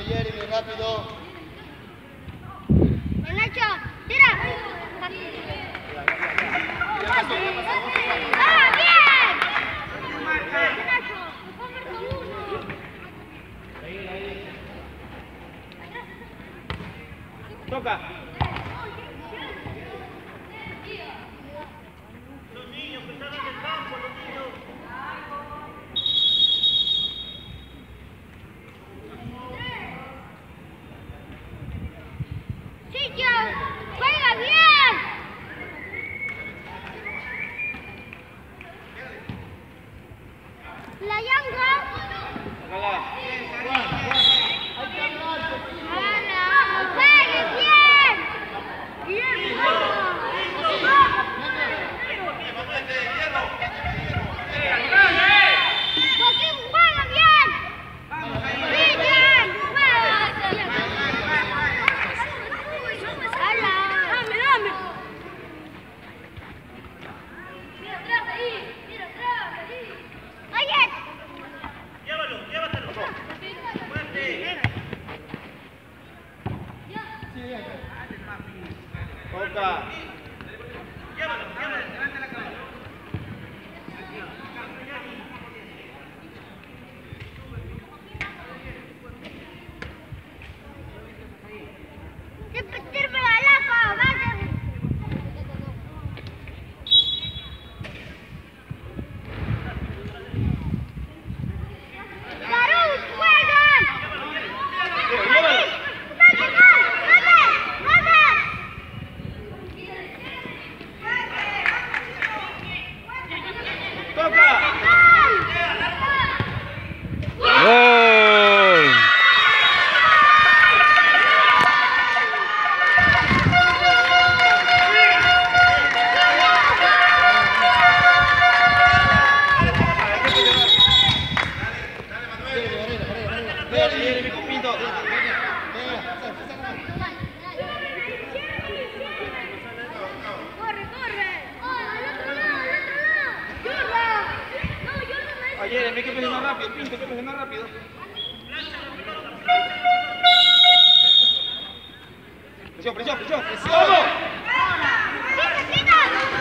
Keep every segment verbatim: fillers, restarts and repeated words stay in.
Jeremy, rápido. Nacho, tira. ¡Ah, bien! Nacho, toca. Los niños que están en el campo, los niños. Chicho, juega bien. La Yanga. Ojalá. ¡Juegue bien! ¡Bien! ¡Joaquín, juega bien! ¡Bien! ¡Juega! ¡Hala! ¡Dame, dame! ¡Mira atrás ahí! ¡Mira atrás ahí! ¡Oye! Llévalo, llévatelo. Fuerte. Toca. Llévalo, llévalo. ¡Repetirme la loca! ¡Vaya! ¡Garú, juegan! Llévalo. ¡Dale, gol! ¡Dale! ¡Dale! Toca. ¡Gol! Jeremy, Pinto. ¡Corre, corre! ¡Oh, al otro lado, al otro lado! ¡Jordan! ¡No, Jordan no es! A Jeremy, que presiona rápido. Pinto, que presiona rápido. Presión, presión, presión. ¡Vamos! ¡Quita, quita!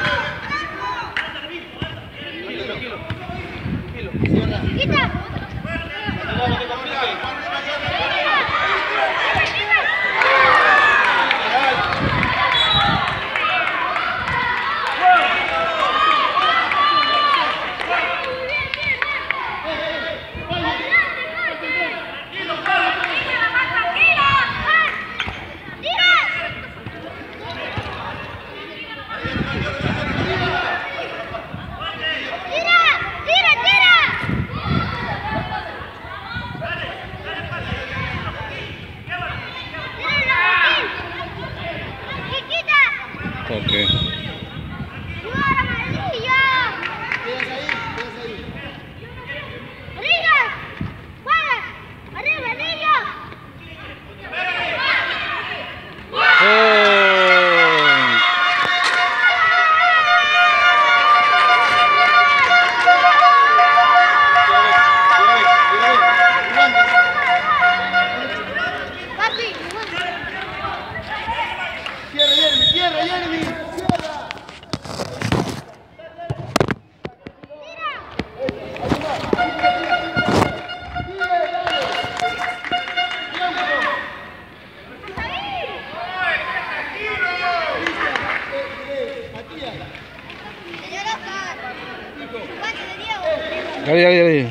Tranquilo, tranquilo. Tranquilo. ¡Quita! No, no te compliques. Ok. Cierra, Jeremy, cierra, Jeremy. Cierra. Dale, dale, dale.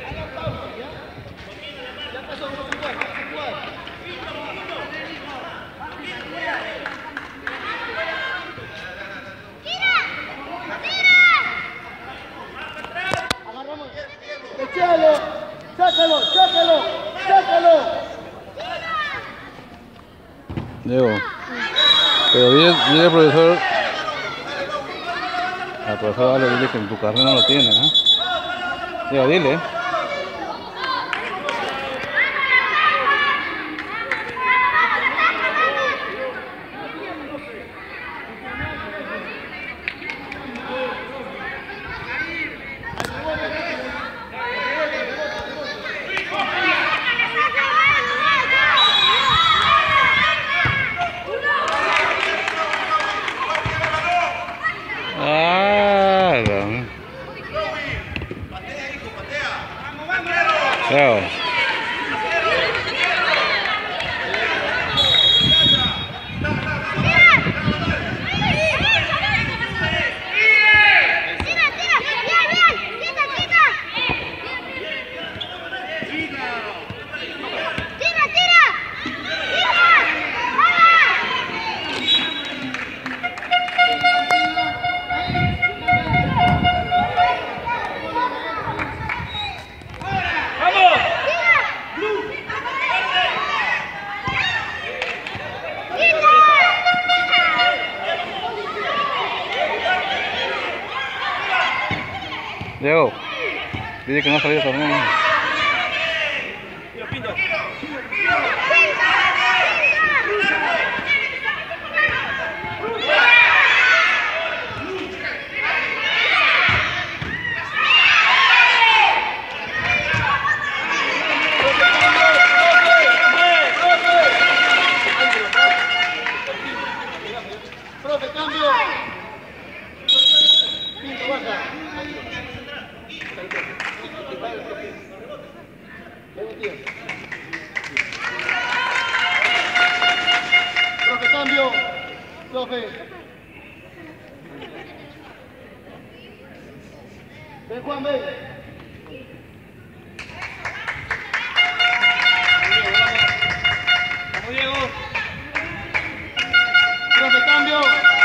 ¡Echalo! ¡Sácalo! ¡Sácalo! ¡Sácalo! Diego. Pero dile, dile al profesor. Al profesor dale, dile que en tu carrera no lo tiene, ¿eh? Diego, dile. Diego. Diego, dice que no ha salido torneo. Tiro, pinto. Profe, cambio. Pinto, baja. Profe, cambio. Profe. Ven, Juan, ven. Vamos, Diego. Profe, cambio.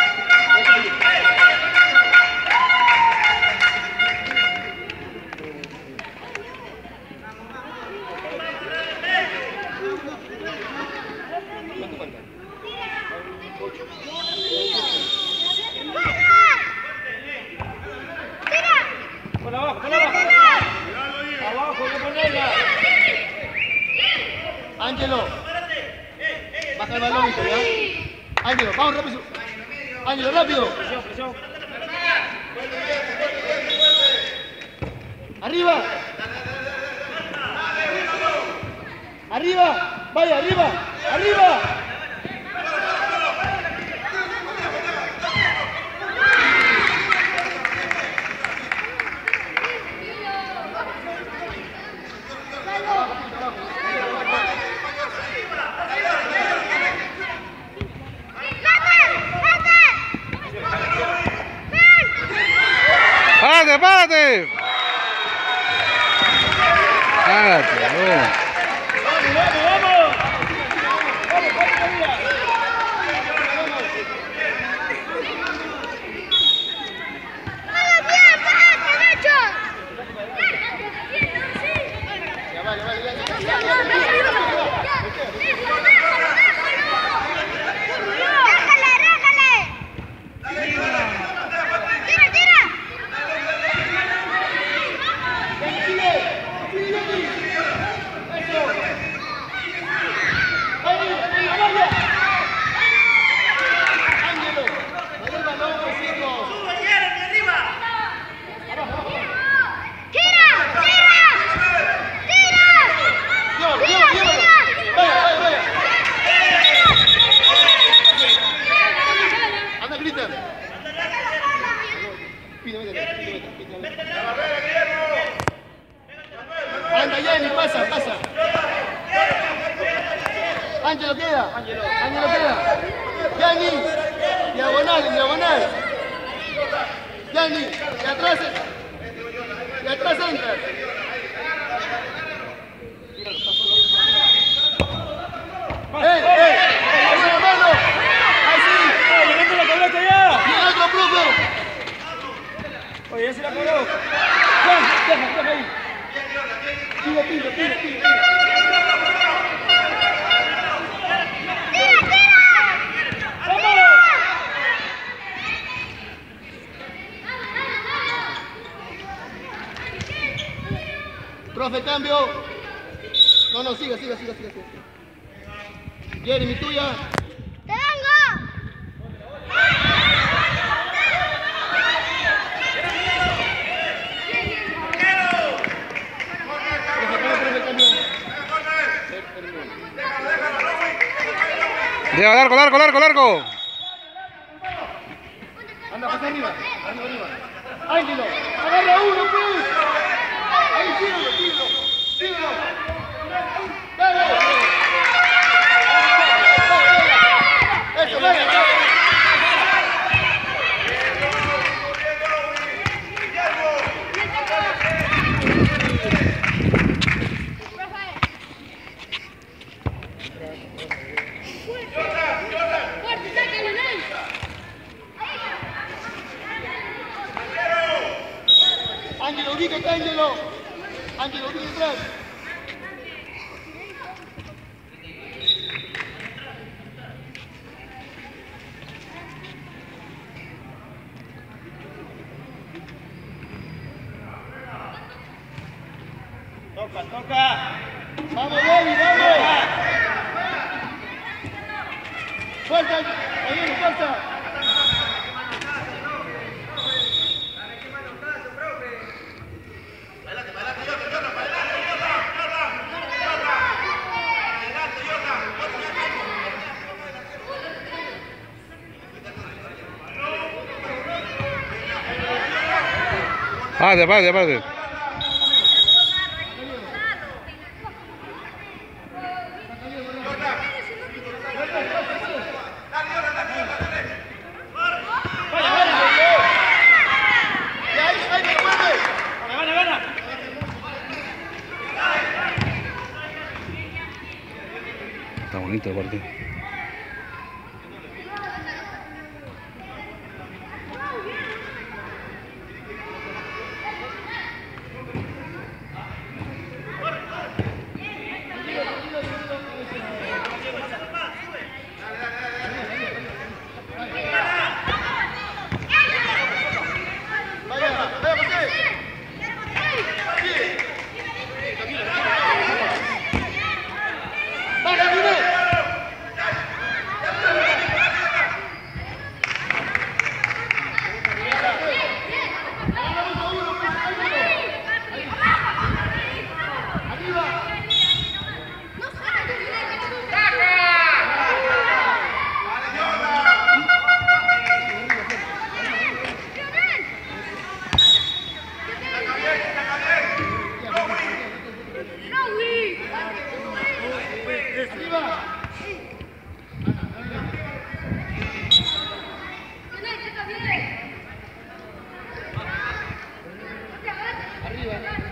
Por abajo, por abajo. Abajo, voy a ponerla. Ángelo. Baja el balón, hijo, ¿ya? Ángelo, vamos rápido. Ángelo, rápido. Presión, presión. Arriba. Arriba. Vaya, arriba. Arriba. ¡Párate, párate! ¡Párate, no! ¡Vamos, vamos, vamos! Ya vale, vale, ya, ya, ya, ya. Anda, Jenny, pasa, pasa. Ángelo queda. Ángelo queda. Jenny, diagonal, diagonal. Jenny, de atrás, de atrás entra. ¡Eh, eh! ¡Ese hermano! ¡Así! ¡Oye, vente la pelota ya! ¡Y el otro, profe! Oye, ya se la coló. Juan, deja, deja ahí. Tira, tira, tira, tira. Profe, cambio. No, no, siga, siga, siga, siga. siga. Jeremy, tuya. ¡Te vengo! Profe, profe, cambio. Diego, largo, largo, largo, largo. Anda, pasa arriba. Arriba, arriba. Ángelo, agarra uno, pues. Ahí, síguelo, síguelo. Síguelo. Ángelo, ubícate, Ángelo. Ángelo, ubícate atrás. Toca, toca. Vamos, David, vamos. Fuerza, ahí, fuerza. Pase, pase, pase. Está bonito el partido. Arriba.